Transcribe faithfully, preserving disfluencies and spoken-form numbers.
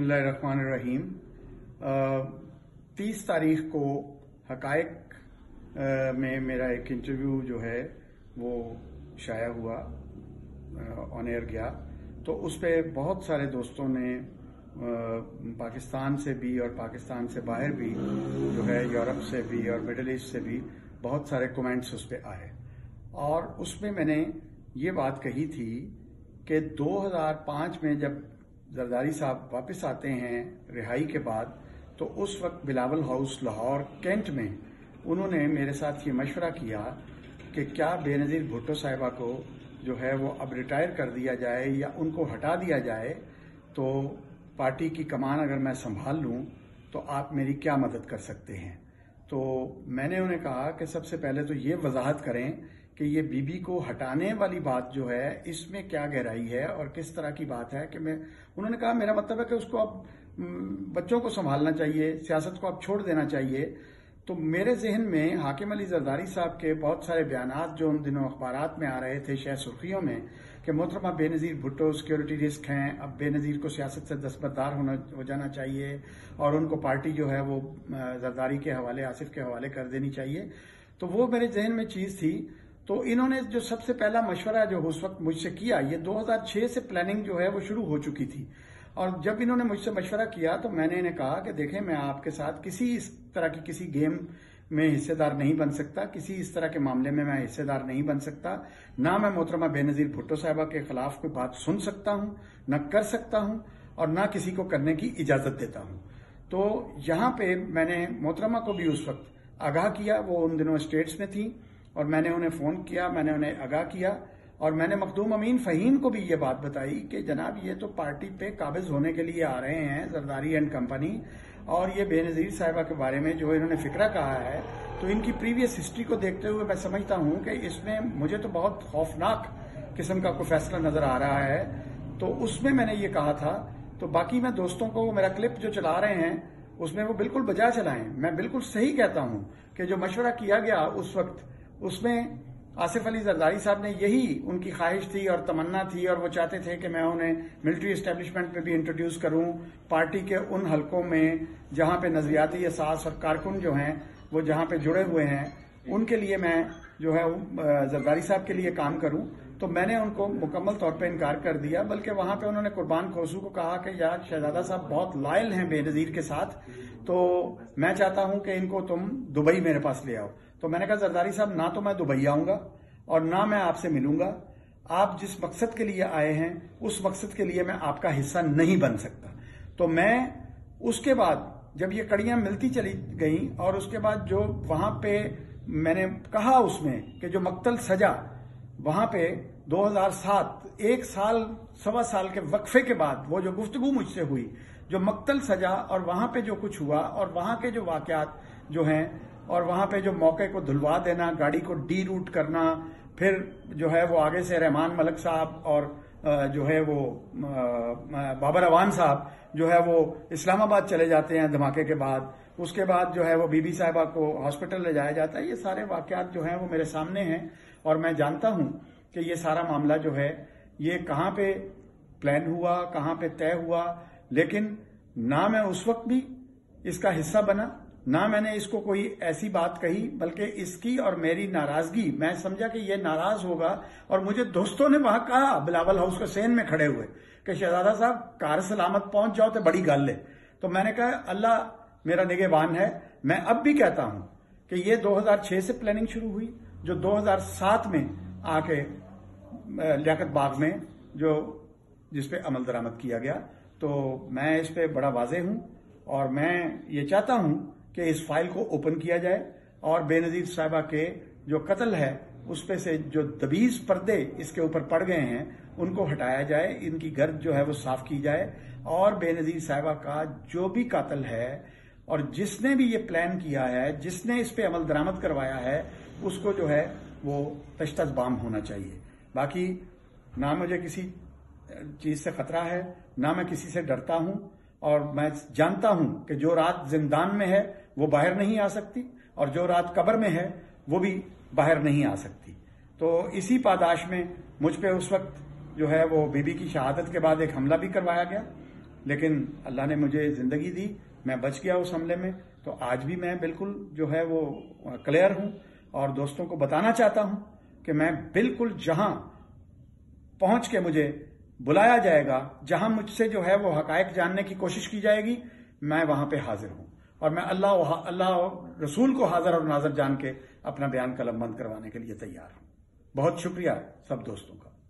बिस्मिल्लाहिर्रहमानिर्रहीम। तीस तारीख को हकायक में मेरा एक इंटरव्यू जो है वो शाया हुआ, ऑन एयर गया, तो उस पर बहुत सारे दोस्तों ने पाकिस्तान से भी और पाकिस्तान से बाहर भी जो है, यूरोप से भी और मिडिल ईस्ट से भी बहुत सारे कमेंट्स उस पर आए। और उसमें मैंने ये बात कही थी कि दो हज़ार पाँच में जब जरदारी साहब वापस आते हैं रिहाई के बाद, तो उस वक्त बिलावल हाउस लाहौर कैंट में उन्होंने मेरे साथ ये मशवरा किया कि क्या बेनज़ीर भुट्टो साहिबा को जो है वो अब रिटायर कर दिया जाए या उनको हटा दिया जाए, तो पार्टी की कमान अगर मैं संभाल लूं तो आप मेरी क्या मदद कर सकते हैं। तो मैंने उन्हें कहा कि सबसे पहले तो ये वजाहत करें कि ये बीबी को हटाने वाली बात जो है इसमें क्या गहराई है और किस तरह की बात है। कि मैं उन्होंने कहा मेरा मतलब है कि उसको अब बच्चों को संभालना चाहिए, सियासत को अब छोड़ देना चाहिए। तो मेरे जहन में हाकिम अली जरदारी साहब के बहुत सारे बयानात जो उन दिनों अखबारात में आ रहे थे, शायद सुर्खियों में, कि मोहतरमा बेनज़ीर भुट्टो सिक्योरिटी रिस्क हैं, अब बेनज़ीर को सियासत से दस्तबरदार होना हो जाना चाहिए और उनको पार्टी जो है वो जरदारी के हवाले, आसिफ के हवाले कर देनी चाहिए। तो वो मेरे जहन में चीज थी। तो इन्होंने जो सबसे पहला मशवरा जो उस वक्त मुझसे किया, ये दो हज़ार छह से प्लानिंग जो है वो शुरू हो चुकी थी। और जब इन्होंने मुझसे मशवरा किया तो मैंने इन्हें कहा कि देखें, मैं आपके साथ किसी इस तरह की किसी गेम में हिस्सेदार नहीं बन सकता, किसी इस तरह के मामले में मैं हिस्सेदार नहीं बन सकता। ना मैं मोहतरमा बेनज़ीर भुट्टो साहिबा के खिलाफ कोई बात सुन सकता हूं, न कर सकता हूं, और ना किसी को करने की इजाजत देता हूं। तो यहां पे मैंने मोहतरमा को भी उस वक्त आगाह किया, वो उन दिनों स्टेट्स में थी, और मैंने उन्हें फोन किया, मैंने उन्हें आगाह किया, और मैंने मखदूम अमीन फ़हीम को भी ये बात बताई कि जनाब ये तो पार्टी पे काबिज होने के लिए आ रहे हैं जरदारी एंड कंपनी, और ये बेनज़ीर साहिबा के बारे में जो इन्होंने फिक्रा कहा है, तो इनकी प्रीवियस हिस्ट्री को देखते हुए मैं समझता हूं कि इसमें मुझे तो बहुत खौफनाक किस्म का कोई फैसला नजर आ रहा है। तो उसमें मैंने ये कहा था। तो बाकी मैं दोस्तों को मेरा क्लिप जो चला रहे हैं उसमें वो बिल्कुल बजा चलाएं। मैं बिल्कुल सही कहता हूं कि जो मशवरा किया गया उस वक्त, उसमें आसिफ अली जरदारी साहब ने यही उनकी ख्वाहिश थी और तमन्ना थी, और वो चाहते थे कि मैं उन्हें मिलिट्री एस्टेब्लिशमेंट में भी इंट्रोड्यूस करूं, पार्टी के उन हलकों में जहां पे नजरियाती एहसास और कारकुन जो हैं वो जहां पे जुड़े हुए हैं, उनके लिए मैं जो है जरदारी साहब के लिए काम करूं। तो मैंने उनको मुकम्मल तौर पे इनकार कर दिया, बल्कि वहां पे उन्होंने कुर्बान खोसू को कहा कि यार शहजादा साहब बहुत लायल हैं बेनज़ीर के साथ, तो मैं चाहता हूं कि इनको तुम दुबई मेरे पास ले आओ। तो मैंने कहा जरदारी साहब, ना तो मैं दुबई आऊंगा और ना मैं आपसे मिलूंगा। आप जिस मकसद के लिए आए हैं उस मकसद के लिए मैं आपका हिस्सा नहीं बन सकता। तो मैं उसके बाद जब ये कड़ियां मिलती चली गई, और उसके बाद जो वहां पे मैंने कहा उसमें कि जो मक्तल सजा वहां पे दो हज़ार सात, एक साल सवा साल के वक्फे के बाद वो जो गुफ्तगू मुझसे हुई, जो मक्तल सजा और वहां पे जो कुछ हुआ और वहां के जो वाकयात जो हैं, और वहां पे जो मौके को धुलवा देना, गाड़ी को डी रूट करना, फिर जो है वो आगे से रहमान मलिक साहब और जो है वो बाबर अवान साहब जो है वो इस्लामाबाद चले जाते हैं धमाके के बाद, उसके बाद जो है वो बीबी साहिबा को हॉस्पिटल ले जाया जाता है। ये सारे वाकयात जो हैं वो मेरे सामने हैं, और मैं जानता हूं कि ये सारा मामला जो है ये कहां पे प्लान हुआ, कहां पे तय हुआ। लेकिन ना मैं उस वक्त भी इसका हिस्सा बना, ना मैंने इसको कोई ऐसी बात कही, बल्कि इसकी और मेरी नाराजगी, मैं समझा कि ये नाराज होगा। और मुझे दोस्तों ने वहां कहा बिलावल हाउस के सेन में खड़े हुए कि शहजादा साहब कार सलामत पहुंच जाओ तो बड़ी गल है। तो मैंने कहा अल्लाह मेरा निगहबान है। मैं अब भी कहता हूं कि ये दो हज़ार छह से प्लानिंग शुरू हुई, जो दो हज़ार सात में आके लियाकत बाग में जो जिसपे अमल दरामद किया गया। तो मैं इस पे बड़ा वाजे हूं, और मैं ये चाहता हूं कि इस फाइल को ओपन किया जाए और बेनज़ीर साहिबा के जो कत्ल है उस पे से जो दबीज पर्दे इसके ऊपर पड़ गए हैं उनको हटाया जाए, इनकी गर्द जो है वो साफ की जाए, और बेनज़ीर साहिबा का जो भी कातिल है और जिसने भी ये प्लान किया है, जिसने इस पे अमल दरामद करवाया है, उसको जो है वो तश्तज़ बाम होना चाहिए। बाकी ना मुझे किसी चीज से खतरा है, ना मैं किसी से डरता हूं, और मैं जानता हूं कि जो रात जिंदान में है वो बाहर नहीं आ सकती, और जो रात कब्र में है वो भी बाहर नहीं आ सकती। तो इसी पादाश में मुझ पे उस वक्त जो है वो बीबी की शहादत के बाद एक हमला भी करवाया गया, لیکن اللہ نے مجھے زندگی دی، میں بچ گیا اس حملے میں. تو آج بھی میں بالکل جو ہے وہ کلیئر ہوں اور دوستوں کو بتانا چاہتا ہوں کہ میں بالکل جہاں پہنچ کے مجھے بلایا جائے گا، جہاں مجھ سے جو ہے وہ حقائق جاننے کی کوشش کی جائے گی، میں وہاں پہ حاضر ہوں اور میں اللہ اللہ رسول کو حاضر اور ناظر جان کے اپنا بیان قلم بند کروانے کے لیے تیار ہوں. بہت شکریہ سب دوستوں کا.